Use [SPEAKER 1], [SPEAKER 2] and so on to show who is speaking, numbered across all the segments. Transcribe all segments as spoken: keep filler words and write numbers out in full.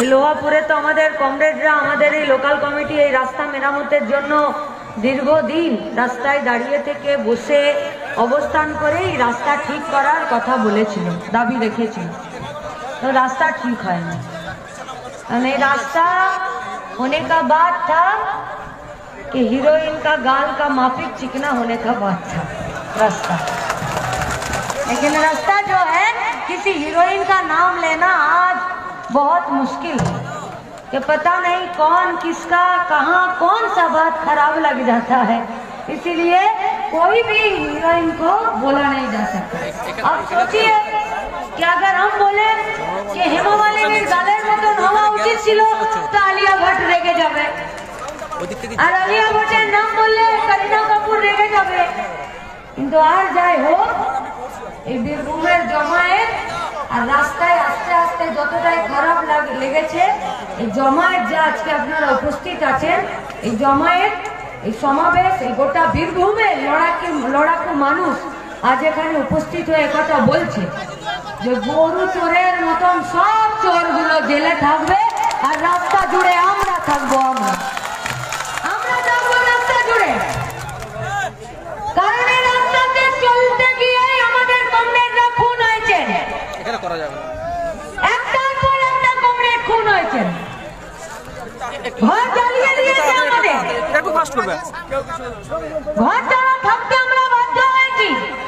[SPEAKER 1] লোহাপুরে তো আমাদের কমরেডরা আমাদের এই লোকাল কমিটি এই রাস্তা মেরামতের জন্য দীর্ঘদিন রাস্তায় দাঁড়িয়ে থেকে বসে অবস্থান করে এই রাস্তা ঠিক করার কথা বলেছিল, দাবি রেখেছিল। तो रास्ता ठीक है नहीं, रास्ता होने का बात था कि हीरोइन का गाल का माफिक चिकना होने का बात था रास्ता। लेकिन रास्ता जो है किसी हीरोइन का नाम लेना आज बहुत मुश्किल है कि पता नहीं कौन किसका कहाँ कौन सा बात खराब लग जाता है, इसीलिए कोई भी हीरोइन को बोला नहीं जा सकता। अब सोचिए कि अगर हम बोले कि हेमा मालिनी गालेर मतन हवा उचित छिलो तो आलिया भट्ट रेगे जाबे, और आलिया भट्टेर नाम बोलले करीना कपूर रेगे जाबे। किन्तु आर जाई होक এই বীরভূমের জমায়েত আর রাস্তায় আস্তে আস্তে যতটাই খারাপ লেগেছে, এই জমায়েত যা আজকে আপনারা উপস্থিত আছেন, এই জমায়েত এই সমাবেশ এই গোটা বীরভূমের লড়াকু লড়াকু মানুষ আজ এখানে উপস্থিত হয়ে কথা বলছে যে গরু চোরের মতন সব চোরগুলো জেলে থাকবে আর রাস্তা জুড়ে আমরা থাকবো, আমরা আমরা থাকবো রাস্তা জুড়ে। কারণ এই রাস্তাতে চলতে গিয়ে আমাদের কমরেডরা খুন হয়েছেন, এখানে করা যাবে না, একটার পর একটা কমরেড খুন হয়েছেন, ঘর জ্বালিয়ে দিয়েছে আমাদের, একটু ফাস্ট করবে, ঘর জ্বালা থাকতে আমরা বাধ্য হয়েছি।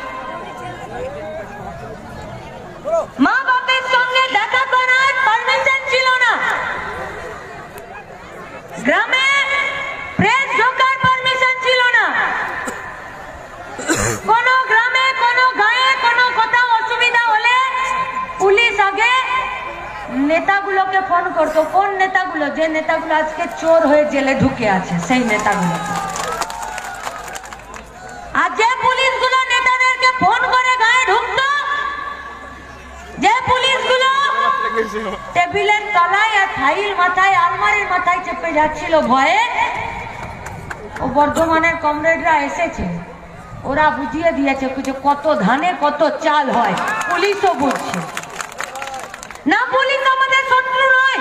[SPEAKER 1] মা বাপের সঙ্গে দেখা করার পারমিশন ছিল না, গ্রামে প্রেস ঢোকার পারমিশন ছিল না, কোন গ্রামে কোন গায়ে কোন কোথাও অসুবিধা হলে পুলিশ আগে নেতাগুলোকে ফোন করতো। কোন নেতাগুলো? যে নেতাগুলো আজকে চোর হয়ে জেলে ঢুকে আছে সেই নেতাগুলো। আর যে পুলিশগুলো নেতাদেরকে ফোন করে গায়ে ঢুকতো, যে পুলিশগুলো টেবিলের তলায় আর ফাইল মাথায় আলমারির মাথায় চেপে যাচ্ছিল ভয়ে, ও বর্ধমানের কমরেডরা এসেছে, ওরা বুঝিয়ে দিয়েছে যে কত ধানে কত চাল হয়, পুলিশও বুঝছে না। পুলিশ আমাদের শত্রু নয়,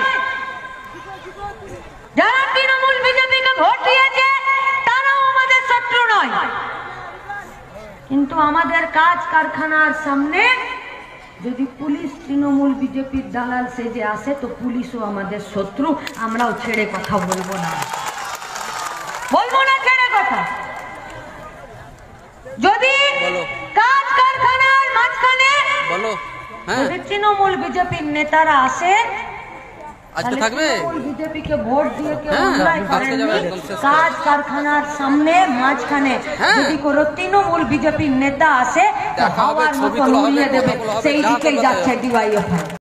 [SPEAKER 1] যারা তৃণমূল বিজেপিকে ভোট দিয়েছে তারাও আমাদের শত্রু নয়, কিন্তু আমাদের কাজ কারখানার সামনে যদি পুলিশ তৃণমূল বিজেপির দালাল সেজে আসে তো পুলিশও আমাদের শত্রু, আমরাও ছেড়ে কথা বলবো না, বলবো না ছেড়ে কথা। যদি কাজ কারখানার মাঝখানে যদি তৃণমূল বিজেপির নেতারা আসে আজকে থাকবে, বিজেপিকে ভোট দিয়ে কেউ অন্যায় করেননি, কাজ কারখানার সামনে মাঝখানে যদি কোনো তৃণমূল বিজেপির নেতা আসে হাওয়ার মতো উড়িয়ে দেবে, সেই দিকেই যাচ্ছে ডিওয়াইএফআই।